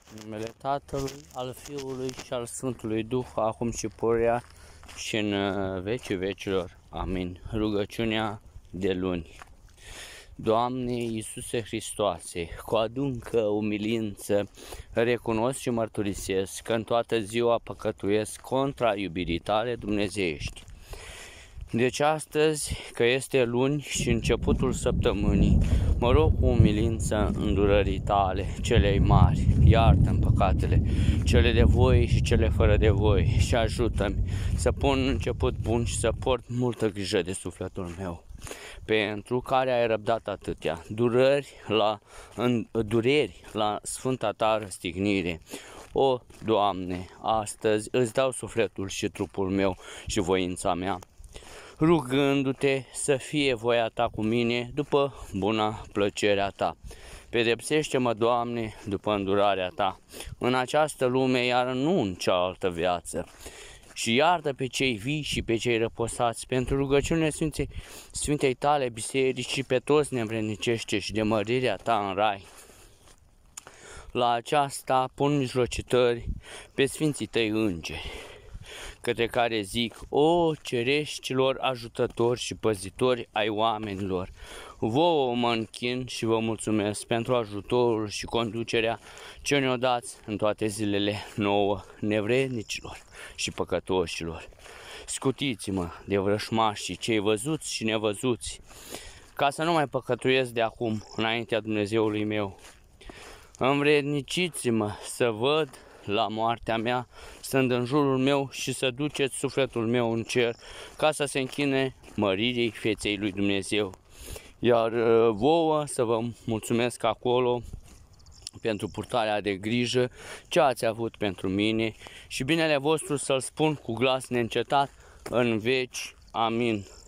În numele Tatălui, al Fiului și al Sfântului Duh, acum și pururea și în vecii vecilor. Amin. Rugăciunea de luni. Doamne Iisuse Hristoase, cu adâncă umilință recunosc și mărturisesc că în toată ziua păcătuiesc contra iubirii Tale dumnezeiești. Deci astăzi, că este luni și începutul săptămânii, mă rog cu umilință îndurării Tale, celei mari, iartă-mi păcatele, cele de voie și cele fără de voie și ajută-mi să pun început bun și să port multă grijă de sufletul meu, pentru care ai răbdat atâtea dureri la sfânta Ta răstignire. O, Doamne, astăzi îți dau sufletul și trupul meu și voința mea, rugându-Te să fie voia Ta cu mine după buna plăcerea Ta. Pedepsește-mă, Doamne, după îndurarea Ta, în această lume, iar nu în cealaltă viață. Și iartă pe cei vii și pe cei răposați, pentru rugăciunile Sfintei Tale biserici și pe toți ne învrednicește și de mărirea Ta în rai. La aceasta pun mijlocitări pe Sfinții Tăi îngeri, către care zic: o, cereștilor ajutători și păzitori ai oamenilor, vouă mă închin și vă mulțumesc pentru ajutorul și conducerea ce ne-o dați în toate zilele nouă, nevrednicilor și păcătoșilor. Scutiți-mă de vrășmașii cei văzuți și nevăzuți, ca să nu mai păcătuiesc de acum înaintea Dumnezeului meu. Învredniciți-mă să văd la moartea mea, stând în jurul meu, și să duceți sufletul meu în cer, ca să se închine măririi feței lui Dumnezeu. Iar vouă să vă mulțumesc acolo pentru purtarea de grijă ce ați avut pentru mine și binele vostru să-l spun cu glas neîncetat în veci. Amin.